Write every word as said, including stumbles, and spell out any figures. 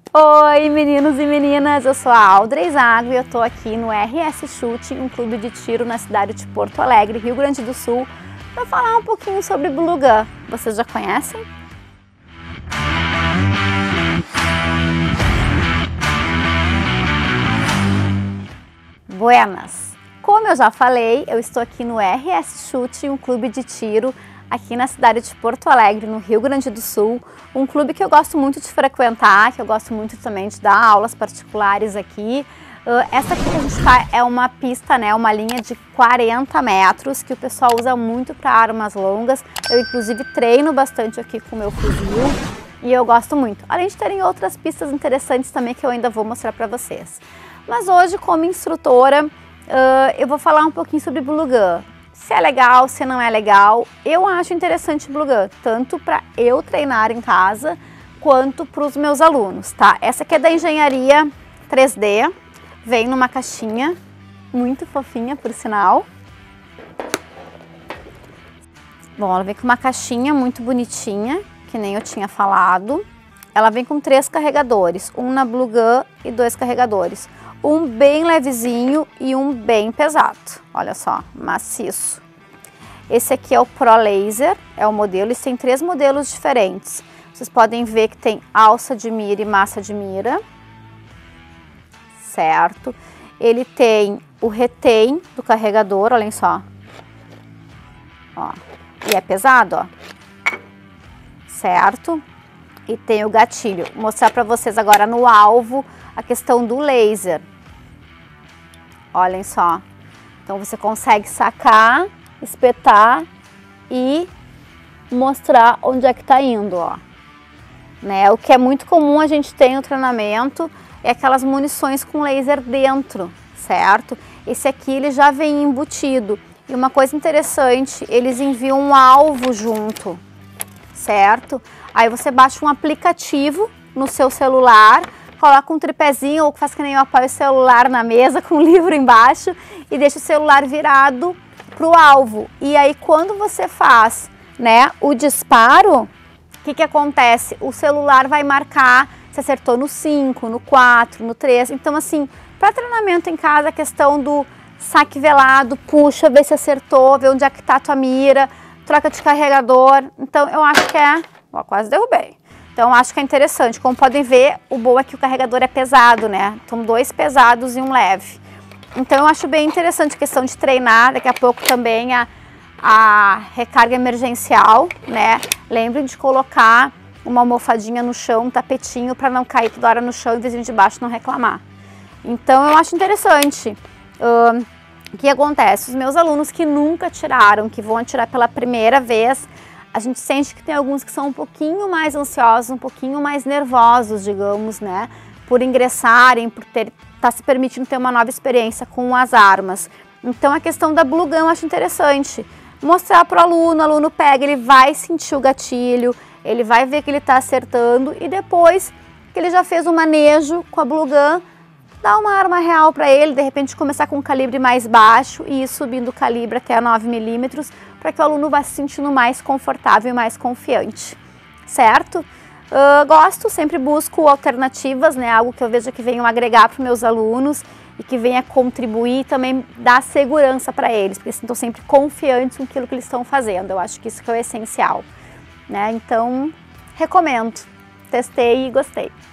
Oi meninos e meninas, eu sou a Audrey Zago e eu tô aqui no R S Shooting, um clube de tiro na cidade de Porto Alegre, Rio Grande do Sul, para falar um pouquinho sobre Blue Gun. Vocês já conhecem? Buenas! Como eu já falei, eu estou aqui no R S Shooting, um clube de tiro aqui na cidade de Porto Alegre, no Rio Grande do Sul, um clube que eu gosto muito de frequentar, que eu gosto muito também de dar aulas particulares aqui. Uh, essa aqui que a gente está é uma pista, né, uma linha de quarenta metros, que o pessoal usa muito para armas longas. Eu inclusive treino bastante aqui com o meu fuzil e eu gosto muito. Além de terem outras pistas interessantes também que eu ainda vou mostrar para vocês. Mas hoje, como instrutora, uh, eu vou falar um pouquinho sobre Blue Gun. Se é legal, se não é legal. Eu acho interessante Blue Gun, tanto para eu treinar em casa, quanto para os meus alunos, tá? Essa aqui é da Engenharia três D, vem numa caixinha, muito fofinha, por sinal. Bom, ela vem com uma caixinha muito bonitinha, que nem eu tinha falado. Ela vem com três carregadores, um na Blue Gun e dois carregadores. Um bem levezinho e um bem pesado, olha só, maciço. Esse aqui é o Pro Laser, é o modelo, eles têm três modelos diferentes. Vocês podem ver que tem alça de mira e massa de mira, certo? Ele tem o retém do carregador, olhem só, ó, e é pesado, ó, certo? E tem o gatilho. Vou mostrar para vocês agora no alvo a questão do laser. Olhem só. Então você consegue sacar, espetar e mostrar onde é que tá indo, ó. Né? O que é muito comum a gente ter no treinamento é aquelas munições com laser dentro, certo? Esse aqui ele já vem embutido. E uma coisa interessante, eles enviam um alvo junto, certo? Aí você baixa um aplicativo no seu celular, coloca um tripézinho ou faz que nem eu apoio o celular na mesa com o livro embaixo e deixa o celular virado para o alvo. E aí quando você faz, né, o disparo, o que que acontece? O celular vai marcar se acertou no cinco, no quatro, no três. Então assim, para treinamento em casa, a questão do saque velado, puxa, vê se acertou, vê onde é que está a tua mira, troca de carregador. Então eu acho que é... Ó, quase derrubei. Então acho que é interessante. Como podem ver, o bom é que o carregador é pesado, né? São dois pesados e um leve. Então eu acho bem interessante a questão de treinar. Daqui a pouco também a, a recarga emergencial, né? Lembrem de colocar uma almofadinha no chão, um tapetinho, para não cair toda hora no chão e o vizinho de baixo não reclamar. Então eu acho interessante. Uh, o que acontece? Os meus alunos que nunca atiraram, que vão atirar pela primeira vez, a gente sente que tem alguns que são um pouquinho mais ansiosos, um pouquinho mais nervosos, digamos, né? Por ingressarem, por ter, tá se permitindo ter uma nova experiência com as armas. Então a questão da Blue Gun eu acho interessante. Mostrar para o aluno, o aluno pega, ele vai sentir o gatilho, ele vai ver que ele está acertando e depois que ele já fez o manejo com a Blue Gun, dá uma arma real para ele, de repente começar com um calibre mais baixo e ir subindo o calibre até nove milímetros, para que o aluno vá se sentindo mais confortável e mais confiante, certo? Uh, gosto, sempre busco alternativas, né? Algo que eu vejo que venham agregar para os meus alunos e que venha contribuir e também dar segurança para eles, porque eles estão sempre confiantes com aquilo que eles estão fazendo. Eu acho que isso que é o essencial, né? Então, recomendo. Testei e gostei.